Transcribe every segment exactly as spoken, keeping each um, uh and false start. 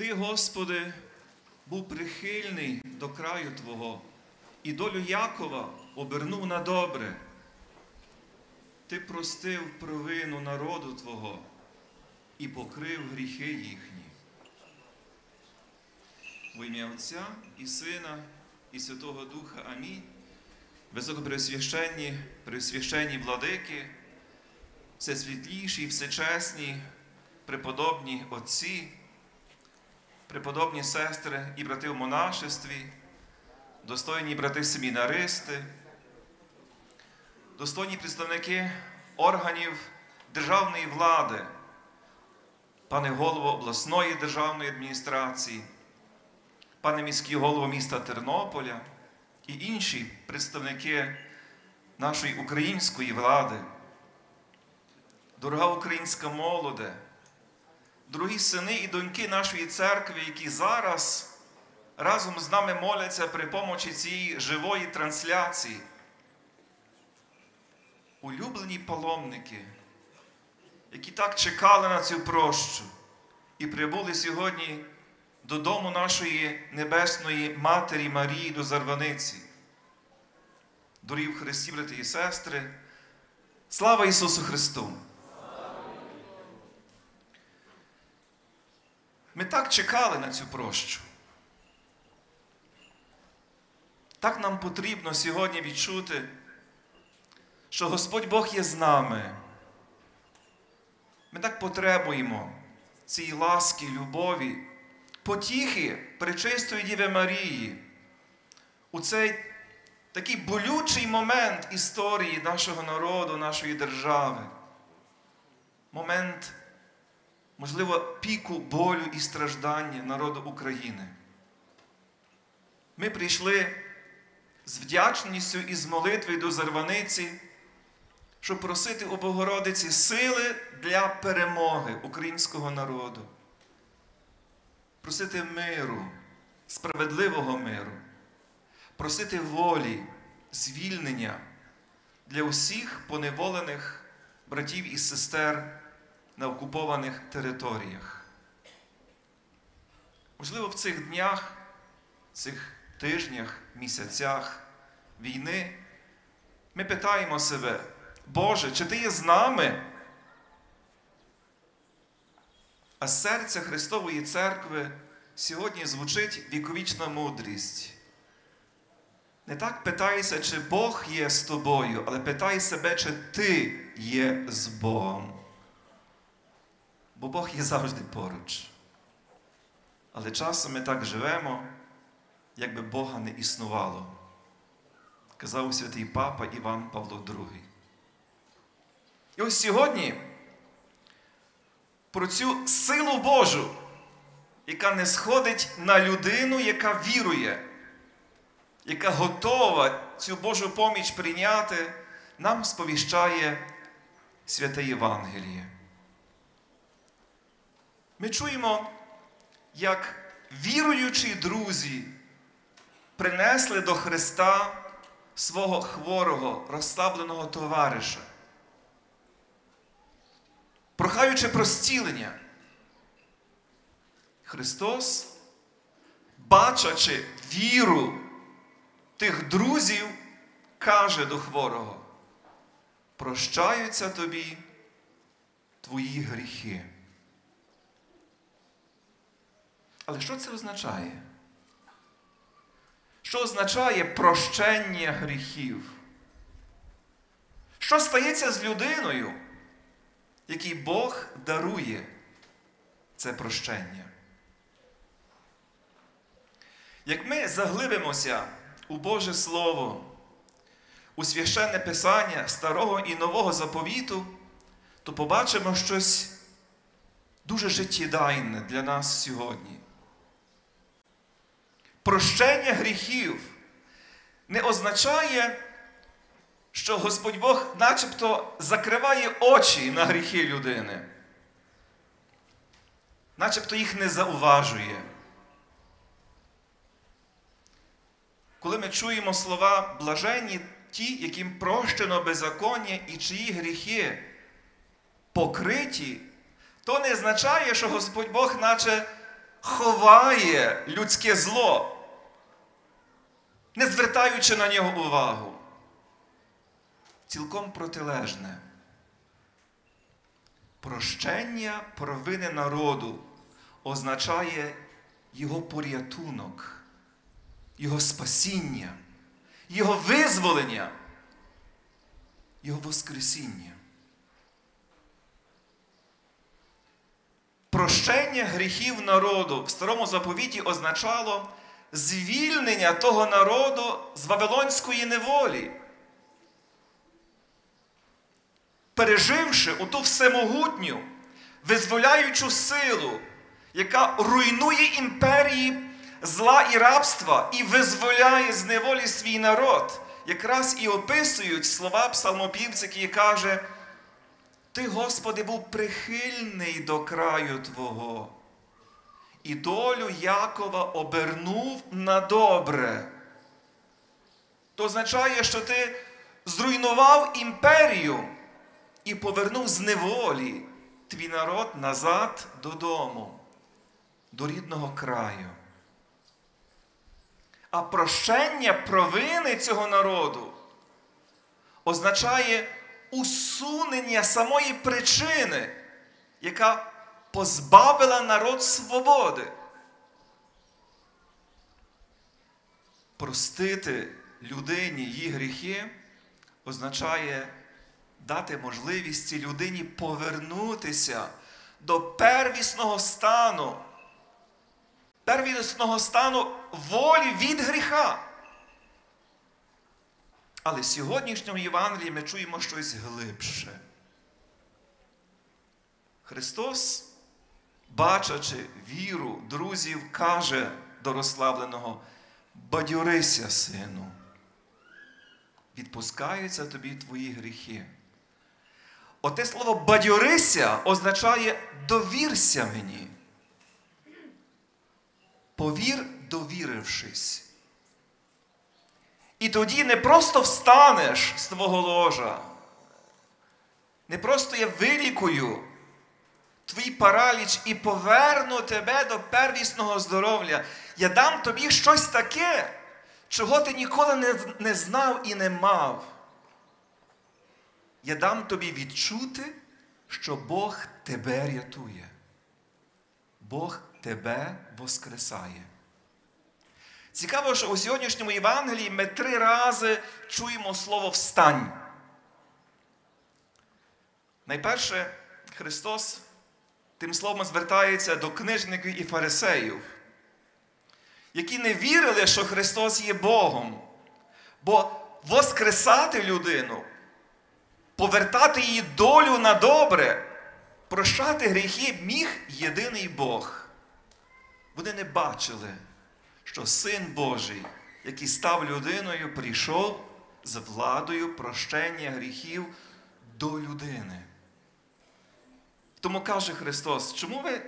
Ти, Господи, був прихильний до краю Твого, і долю Якова обернув на добре. Ти простив провину народу Твого і покрив гріхи їхні. В ім'я Отця і Сина, і Святого Духа. Амінь. Високопреосвященні, преосвященні владики, всесвітліші, всечесні, преподобні отці, преподобні сестри і брати в монашестві, достойні брати-семінаристи, достойні представники органів державної влади, пане голово обласної державної адміністрації, пане міський голово міста Тернополя і інші представники нашої української влади, дорога українська молоде, дорогі сини і доньки нашої церкви, які зараз разом з нами моляться при помочі цієї живої трансляції. Улюблені паломники, які так чекали на цю прощу і прибули сьогодні додому нашої Небесної Матері Марії до Зарваниці. Дорогі в Христі, брати і сестри, слава Ісусу Христу! Ми так чекали на цю прощу. Так нам потрібно сьогодні відчути, що Господь Бог є з нами. Ми так потребуємо цієї ласки, любові, потіхи Пречистої Діви Марії у цей такий болючий момент історії нашого народу, нашої держави. Момент, можливо, піку болю і страждання народу України. Ми прийшли з вдячністю і з молитвою до Зарваниці, щоб просити у Богородиці сили для перемоги українського народу. Просити миру, справедливого миру. Просити волі, звільнення для усіх поневолених братів і сестер на окупованих територіях. Можливо, в цих днях, цих тижнях, місяцях війни ми питаємо себе: Боже, чи Ти є з нами? А з серця Христової Церкви сьогодні звучить віковічна мудрість. Не так питайся, чи Бог є з тобою, але питай себе, чи ти є з Богом. Бо Бог є завжди поруч. Але часом ми так живемо, якби Бога не існувало, казав святий папа Іван Павло другий. І ось сьогодні про цю силу Божу, яка не сходить на людину, яка вірує, яка готова цю Божу поміч прийняти, нам сповіщає святе Євангеліє. Ми чуємо, як віруючі друзі принесли до Христа свого хворого, розслабленого товариша, прохаючи про зцілення. Христос, бачачи віру тих друзів, каже до хворого: прощаються тобі твої гріхи. Але що це означає? Що означає прощення гріхів? Що стається з людиною, якій Бог дарує це прощення? Як ми заглибимося у Боже Слово, у священне Писання Старого і Нового Заповіту, то побачимо щось дуже життєдайне для нас сьогодні. Прощення гріхів не означає, що Господь Бог начебто закриває очі на гріхи людини, начебто їх не зауважує. Коли ми чуємо слова «блаженні ті, яким прощено беззаконня і чиї гріхи покриті», то не означає, що Господь Бог наче ховає людське зло, не звертаючи на нього увагу. Цілком протилежне. Прощення провини народу означає його порятунок, його спасіння, його визволення, його воскресіння. Прощення гріхів народу в Старому Заповіті означало звільнення того народу з вавилонської неволі. Переживши оту всемогутню, визволяючу силу, яка руйнує імперії зла і рабства і визволяє з неволі свій народ, якраз і описують слова псалмопівця, який каже: «Ти, Господи, був прихильний до краю Твого, і долю Якова обернув на добре». То означає, що ти зруйнував імперію і повернув з неволі твій народ назад додому, до рідного краю. А прощення провини цього народу означає усунення самої причини, яка позбавила народ свободи. Простити людині її гріхи означає дати можливість цій людині повернутися до первісного стану, первісного стану волі від гріха. Але в сьогоднішньому Євангелії ми чуємо щось глибше. Христос, бачачи віру друзів, каже до розслабленого: «Бадьорися, сину, відпускаються тобі твої гріхи». Оте слово «бадьорися» означає «довірся мені». Повір, довірившись. І тоді не просто встанеш з твого ложа, не просто я вилікую твій параліч і поверну тебе до первісного здоров'я. Я дам тобі щось таке, чого ти ніколи не, не знав і не мав. Я дам тобі відчути, що Бог тебе рятує. Бог тебе воскресає. Цікаво, що у сьогоднішньому Євангелії ми три рази чуємо слово «встань». Найперше, Христос тим словом звертається до книжників і фарисеїв, які не вірили, що Христос є Богом. Бо воскресати людину, повертати її долю на добре, прощати гріхи міг єдиний Бог. Вони не бачили, що Син Божий, який став людиною, прийшов з владою прощення гріхів до людини. Тому каже Христос: чому ви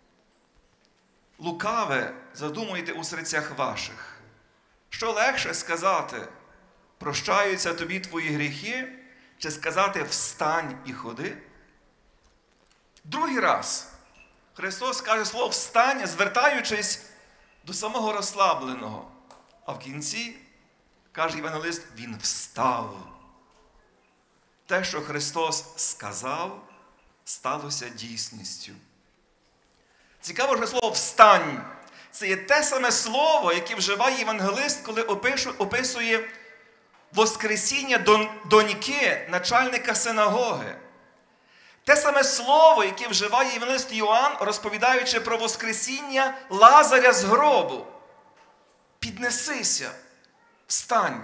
лукаве задумуєте у серцях ваших? Що легше сказати: прощаються тобі твої гріхи, чи сказати: встань і ходи? Другий раз Христос каже слово «встань», звертаючись до самого розслабленого. А в кінці, каже євангелист, він встав. Те, що Христос сказав, сталося дійсністю. Цікаво, що слово «встань» – це є те саме слово, яке вживає євангелист, коли описує воскресіння доньки начальника синагоги. Те саме слово, яке вживає євангелист Йоанн, розповідаючи про воскресіння Лазаря з гробу. Піднесися, встань.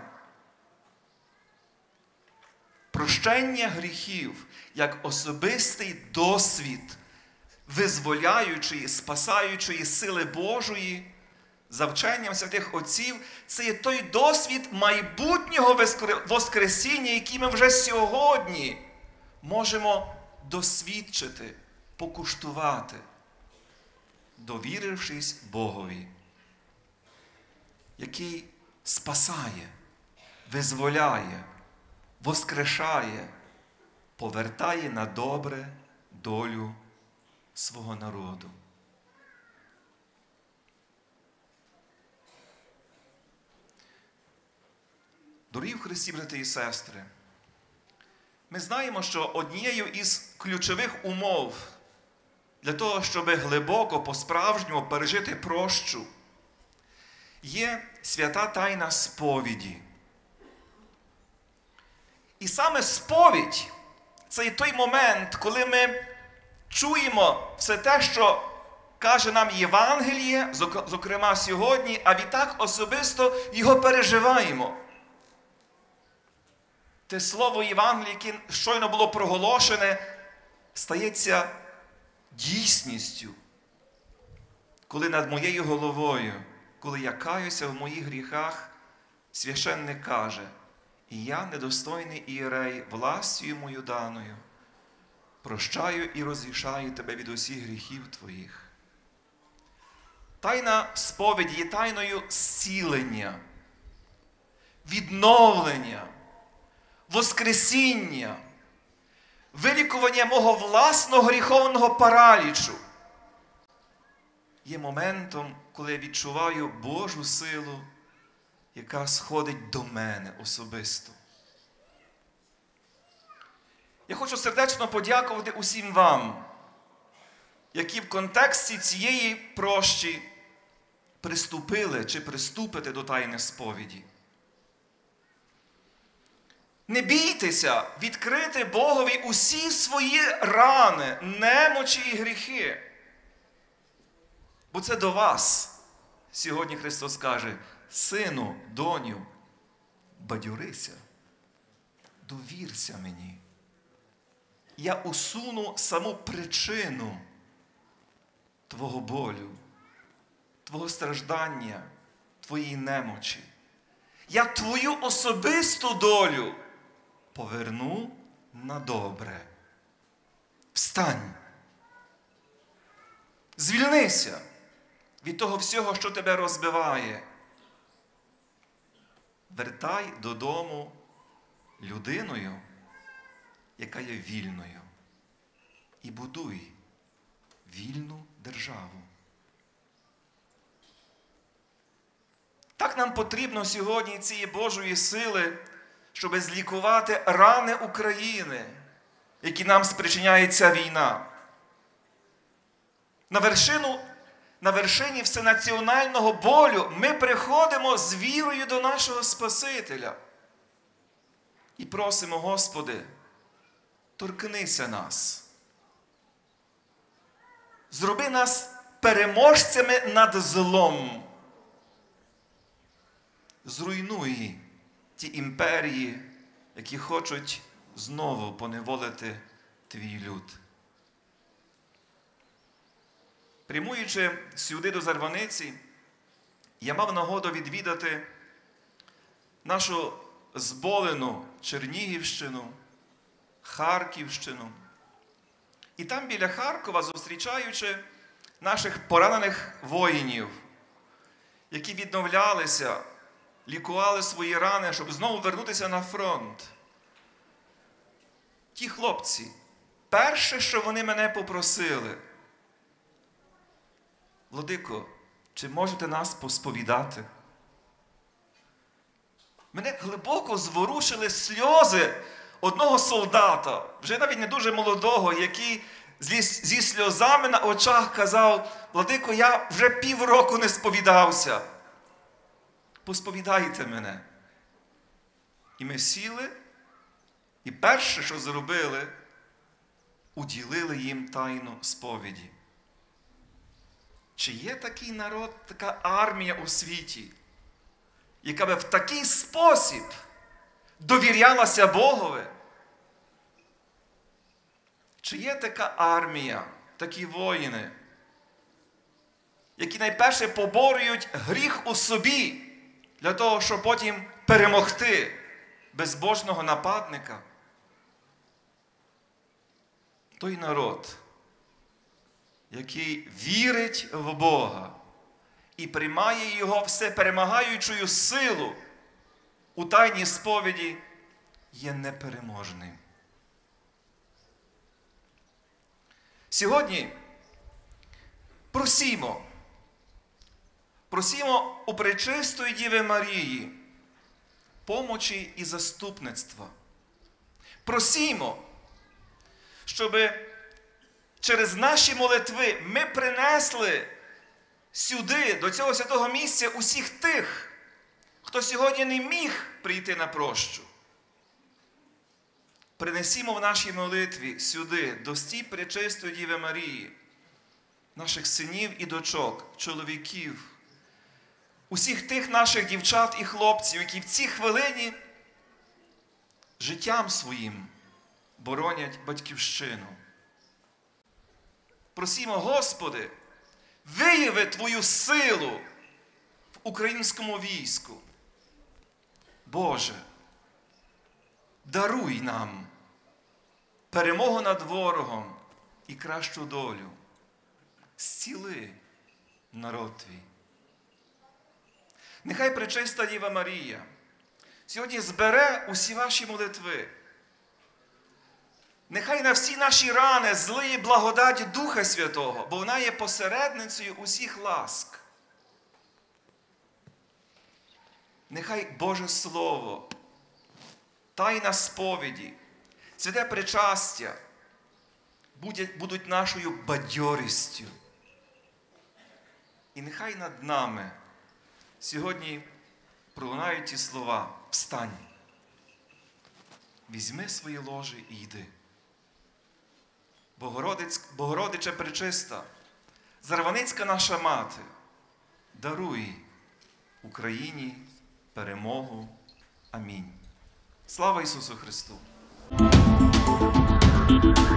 Прощення гріхів як особистий досвід визволяючої, спасаючої сили Божої, за вченням святих отців, це є той досвід майбутнього воскресіння, який ми вже сьогодні можемо досвідчити, покуштувати, довірившись Богові, який спасає, визволяє, воскрешає, повертає на добре долю свого народу. Дорогі в Христі, брати і сестри, ми знаємо, що однією із ключових умов для того, щоб глибоко, по-справжньому пережити прощу, є свята тайна сповіді. І саме сповідь – це і той момент, коли ми чуємо все те, що каже нам Євангеліє, зокрема сьогодні, а відтак особисто його переживаємо. Те слово Євангелія, яке щойно було проголошене, стається дійсністю, коли над моєю головою, коли я каюся в моїх гріхах, священник каже: «І я, недостойний ієрей, властю мою даною, прощаю і розрішаю тебе від усіх гріхів твоїх». Тайна сповіді є тайною зцілення, відновлення, воскресіння, вилікування мого власного гріховного паралічу. Є моментом, коли я відчуваю Божу силу, яка сходить до мене особисто. Я хочу сердечно подякувати усім вам, які в контексті цієї прощі приступили чи приступите до тайни сповіді. Не бійтеся відкрити Богові усі свої рани, немочі і гріхи. Бо це до вас сьогодні Христос каже: «Сину, доню, бадьорися, довірся мені. Я усуну саму причину твого болю, твого страждання, твоєї немочі. Я твою особисту долю поверну на добре. Встань. Звільнися від того всього, що тебе розбиває. Вертай додому людиною, яка є вільною. І будуй вільну державу». Так нам потрібно сьогодні цієї Божої сили, щоб злікувати рани України, які нам спричиняє ця війна. На вершину, на вершині всенаціонального болю ми приходимо з вірою до нашого Спасителя. І просимо: Господи, торкнися нас. Зроби нас переможцями над злом. Зруйнуй ті імперії, які хочуть знову поневолити твій люд. Прямуючи сюди до Зарваниці, я мав нагоду відвідати нашу зболену Чернігівщину, Харківщину. І там біля Харкова, зустрічаючи наших поранених воїнів, які відновлялися, лікували свої рани, щоб знову вернутися на фронт. Ті хлопці, перше, що вони мене попросили: «Владико, чи можете нас посповідати?» Мене глибоко зворушили сльози одного солдата, вже навіть не дуже молодого, який зі сльозами на очах казав: «Владико, я вже півроку не сповідався. Посповідайте мене». І ми сіли, і перше, що зробили, уділили їм тайну сповіді. Чи є такий народ, така армія у світі, яка би в такий спосіб довірялася Богові? Чи є така армія, такі воїни, які найперше поборюють гріх у собі, для того, щоб потім перемогти безбожного нападника? Той народ, який вірить в Бога і приймає Його всеперемагаючою силу у тайній сповіді, є непереможним. Сьогодні просімо, просімо у Пречистої Діви Марії помочі і заступництва. Просімо, щоб через наші молитви ми принесли сюди, до цього святого місця, усіх тих, хто сьогодні не міг прийти на прощу. Принесімо в нашій молитві сюди, до стій пречистої Діви Марії, наших синів і дочок, чоловіків, усіх тих наших дівчат і хлопців, які в цій хвилині життям своїм боронять батьківщину. Просімо, Господи, вияви Твою силу в українському війську. Боже, даруй нам перемогу над ворогом і кращу долю. Зціли народ Твій. Нехай пречиста Діва Марія сьогодні збере усі ваші молитви. Нехай на всі наші рани злиє благодать Духа Святого, бо вона є посередницею усіх ласк. Нехай Боже Слово, тайна сповіді, святе причастя будуть нашою бадьорістю. І нехай над нами сьогодні пролунають ті слова: «Встань, візьми свої ложі і йди». Богородиць, Богородиче пречиста, Зарваницька наша мати, даруй Україні перемогу. Амінь. Слава Ісусу Христу!